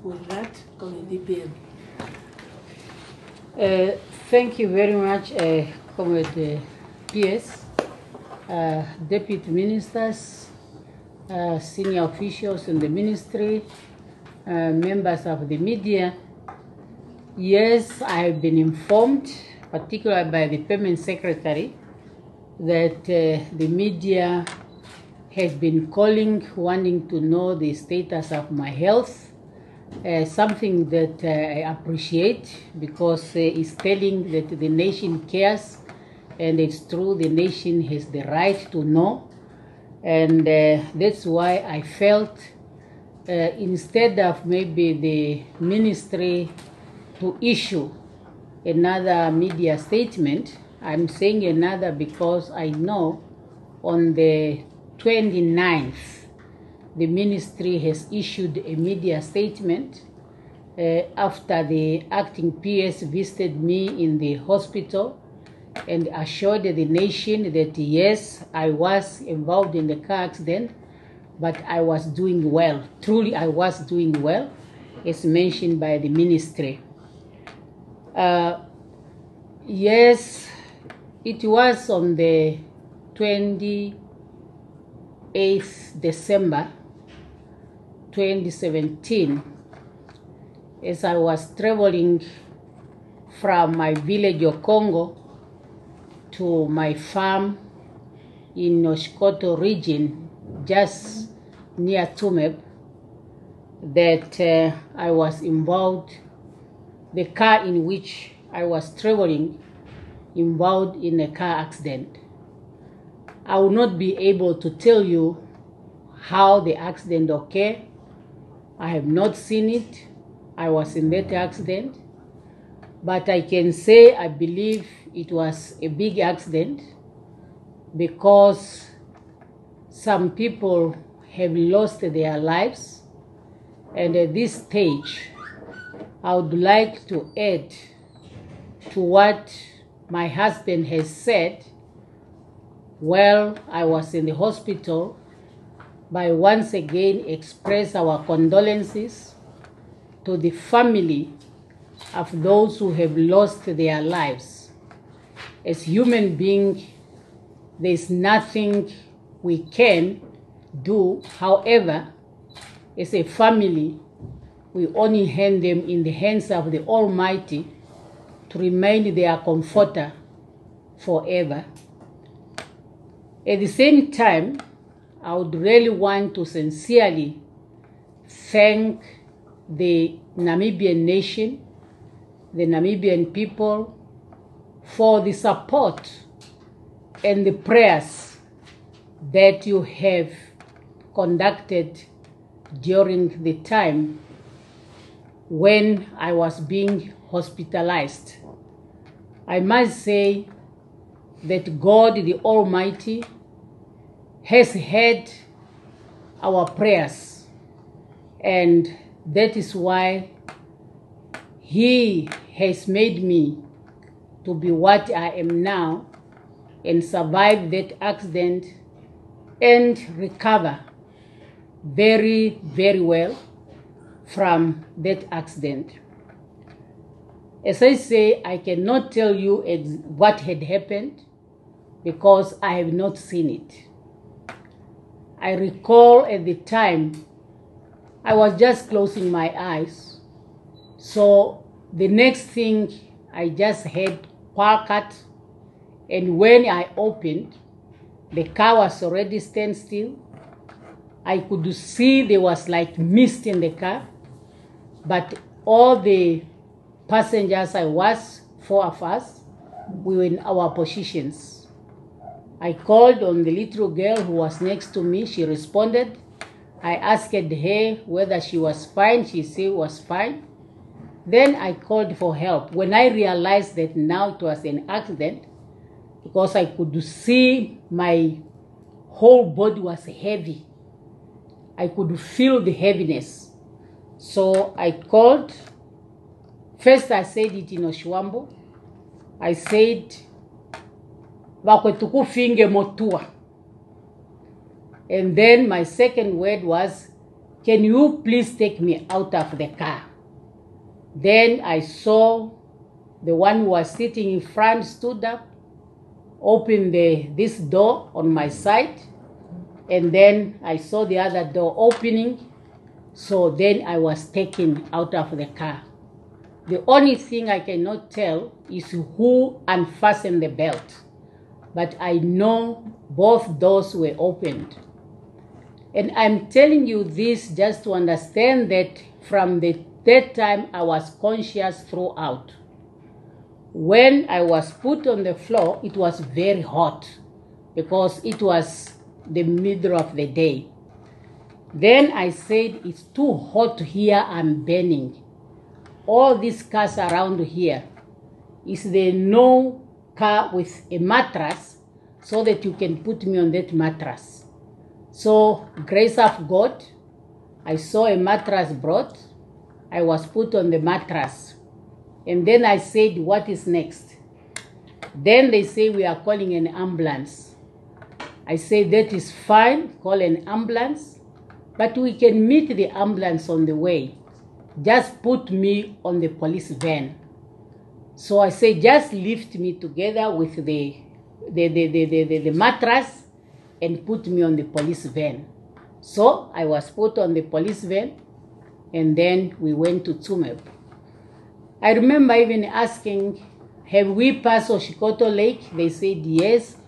with that, DPM. Thank you very much, Comrade PS, Deputy Ministers, senior officials in the ministry, members of the media. Yes, I have been informed, particularly by the Permanent Secretary, that the media has been calling, wanting to know the status of my health. Something that I appreciate, because it's telling that the nation cares, and it's true, the nation has the right to know. And that's why I felt instead of maybe the ministry to issue another media statement, I'm saying another because I know on the 29th, the ministry has issued a media statement after the acting PS visited me in the hospital and assured the nation that yes, I was involved in the car accident, but I was doing well. Truly, I was doing well, as mentioned by the ministry. Yes, it was on the 28th December 2017, as I was traveling from my village of Congo to my farm in Oshkoto region, just near Tumeb, that I was involved, the car in which I was traveling involved in a car accident. I will not be able to tell you how the accident occurred. I have not seen it. I was in that accident. But I can say I believe it was a big accident, because some people have lost their lives. And at this stage, I would like to add to what my husband has said while I was in the hospital, by once again express our condolences to the family of those who have lost their lives. As human beings, there's nothing we can do. However, as a family, we only hand them in the hands of the Almighty to remain their comforter forever. At the same time, I would really want to sincerely thank the Namibian nation, the Namibian people, for the support and the prayers that you have conducted during the time when I was being hospitalized. I must say that God the Almighty has heard our prayers, and that is why He has made me to be what I am now and survive that accident and recover very, very well from that accident. As I say, I cannot tell you what had happened because I have not seen it. I recall at the time, I was just closing my eyes. So the next thing, I just heard power cut, and when I opened, the car was already stand still. I could see there was like mist in the car, but all the passengers, four of us, we were in our positions. I called on the little girl who was next to me. She responded. I asked her whether she was fine. She said she was fine. Then I called for help. When I realized that now it was an accident, because I could see my whole body was heavy. I could feel the heaviness. So I called. First I said it in Oshwambo. I said, and then my second word was, can you please take me out of the car? Then I saw the one who was sitting in front stood up, opened this door on my side, and then I saw the other door opening. So then I was taken out of the car. The only thing I cannot tell is who unfastened the belt, but I know both doors were opened. And I'm telling you this just to understand that from that time I was conscious throughout. When I was put on the floor, it was very hot because it was the middle of the day. Then I said, it's too hot here, I'm burning. All these cars around here, is there no car with a mattress so that you can put me on that mattress? So, grace of God, I saw a mattress brought. I was put on the mattress. And then I said, what is next? Then they say, we are calling an ambulance. I said, that is fine, call an ambulance, but we can meet the ambulance on the way. Just put me on the police van. So I said, just lift me together with the mattress and put me on the police van. So I was put on the police van, and then we went to Tsumeb. I remember even asking, have we passed Oshikoto Lake? They said yes.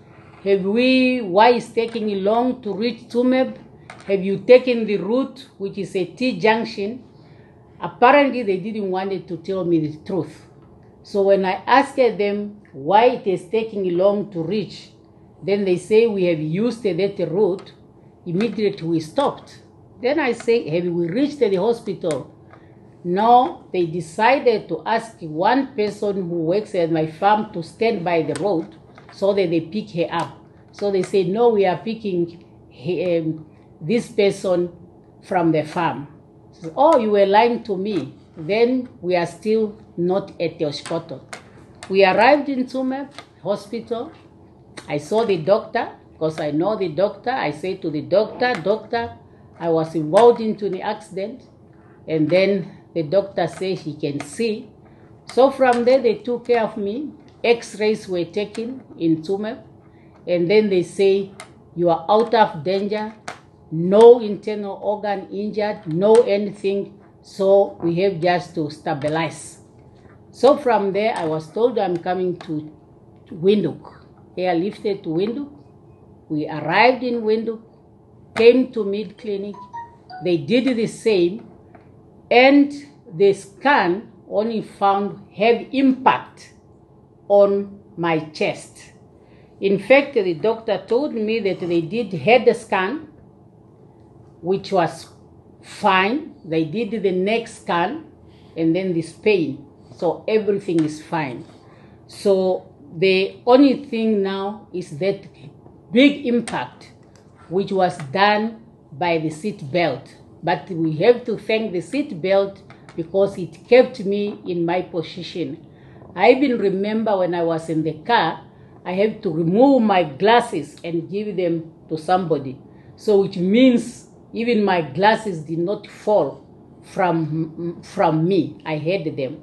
Why is taking long to reach Tsumeb? Have you taken the route, which is a T-junction? Apparently, they didn't want to tell me the truth. So when I asked them why it is taking long to reach, then they say we have used that route. Immediately we stopped. Then I say, have we reached the hospital? No, they decided to ask one person who works at my farm to stand by the road so that they pick her up. So they said, no, we are picking this person from the farm. So, oh, you were lying to me. Then we are still not at the hospital. We arrived in Tsumeb hospital. I saw the doctor because I know the doctor. I said to the doctor, doctor, I was involved into the accident. And then the doctor said he can see. So from there, they took care of me. X-rays were taken in Tsumeb. And then they say, you are out of danger. No internal organ injured, no anything. So we have just to stabilize. So from there, I was told I'm coming to Windhoek. Airlifted to Windhoek. We arrived in Windhoek, came to Mid Clinic. They did the same. And the scan only found heavy impact on my chest. In fact, the doctor told me that they did head scan, which was fine. They did the neck scan and then this pain. So everything is fine. So the only thing now is that big impact, which was done by the seat belt. But we have to thank the seat belt because it kept me in my position. I even remember when I was in the car, I had to remove my glasses and give them to somebody. So which means even my glasses did not fall from me. I had them.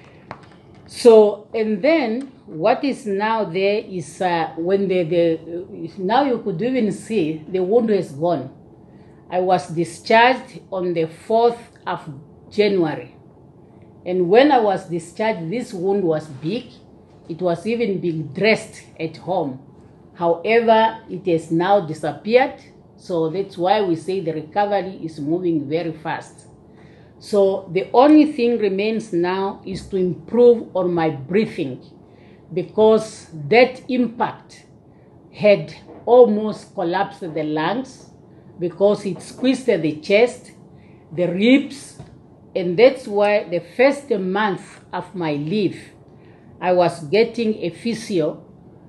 So, and then what is now there is when now you could even see the wound is gone. I was discharged on the 4th of January. And when I was discharged, this wound was big. It was even being dressed at home. However, it has now disappeared. So that's why we say the recovery is moving very fast. So the only thing remains now is to improve on my breathing, because that impact had almost collapsed the lungs, because it squeezed the chest, the ribs, and that's why the first month of my leave, I was getting a physio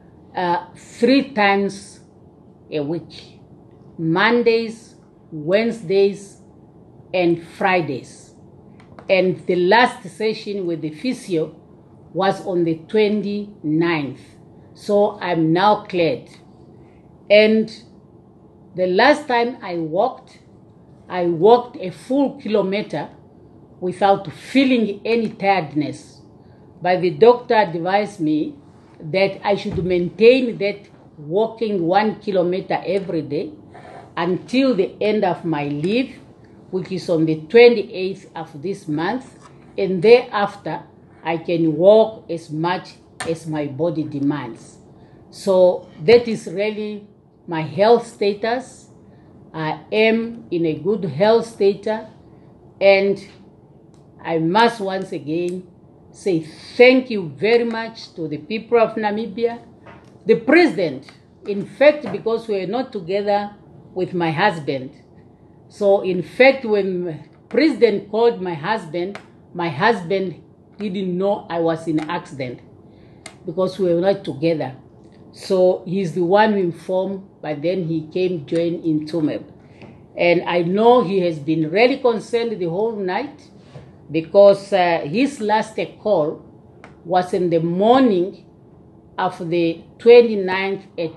3 times a week, Mondays, Wednesdays, and Fridays. And the last session with the physio was on the 29th. So I'm now cleared. And the last time I walked, I walked a full kilometer without feeling any tiredness. But the doctor advised me that I should maintain that walking 1 kilometer every day until the end of my leave, which is on the 28th of this month, and thereafter I can walk as much as my body demands. So that is really my health status. I am in a good health status, and I must once again say thank you very much to the people of Namibia, the president, in fact, because we are not together with my husband. So in fact, when president called my husband didn't know I was in an accident because we were not together. So he's the one who informed, but then he came join in Tumeb. And I know he has been really concerned the whole night because his last call was in the morning of the 29th at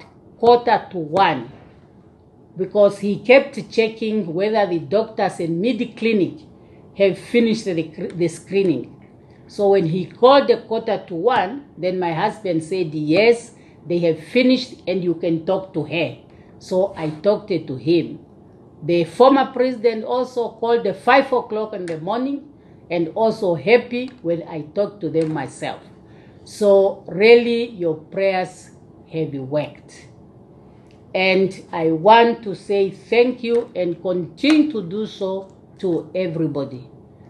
1:45, because he kept checking whether the doctors in mid-clinic have finished the screening. So when he called at 1:45, then my husband said, yes, they have finished and you can talk to her. So I talked to him. The former president also called at 5 o'clock in the morning and also happy when I talked to them myself. So really your prayers have worked. And I want to say thank you and continue to do so to everybody.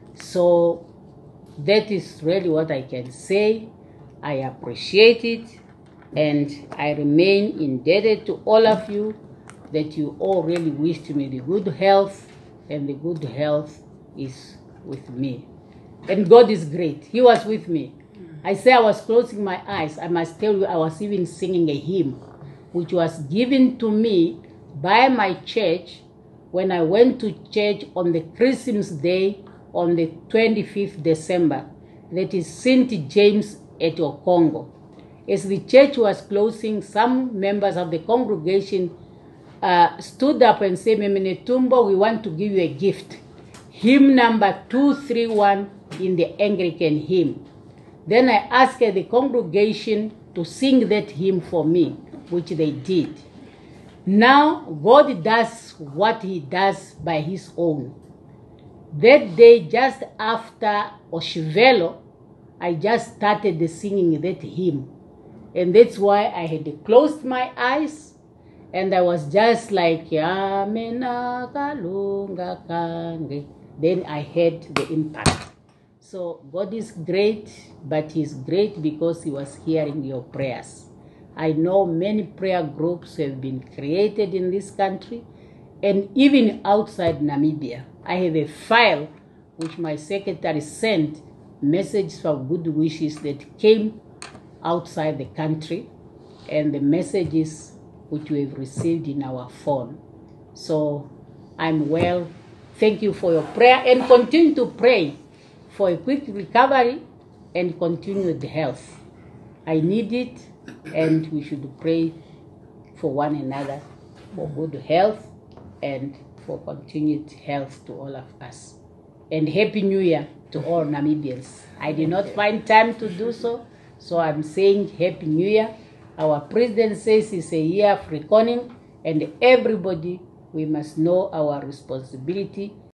So that is really what I can say. I appreciate it, and I remain indebted to all of you that you all really wished me the good health, and the good health is with me. And God is great. He was with me. I say I was closing my eyes. I must tell you, I was even singing a hymn which was given to me by my church when I went to church on the Christmas Day on the 25th December. That is St. James at Okongo. As the church was closing, some members of the congregation stood up and said, Memene Tumbo, we want to give you a gift. Hymn number 231 in the Anglican hymn. Then I asked the congregation to sing that hymn for me, which they did. Now, God does what he does by his own. That day, just after Oshivelo, I just started singing that hymn. And that's why I had closed my eyes, and I was just like, Yamena Kalunga Kange. Then I had the impact. So God is great, but he's great because he was hearing your prayers. I know many prayer groups have been created in this country and even outside Namibia. I have a file which my secretary sent messages of good wishes that came outside the country, and the messages which we have received in our phone. So I'm well. Thank you for your prayer, and continue to pray for a quick recovery and continued health. I need it, and we should pray for one another for good health and for continued health to all of us. And Happy New Year to all Namibians. I did not find time to do so, so I'm saying Happy New Year. Our president says it's a year of reckoning, and everybody, we must know our responsibility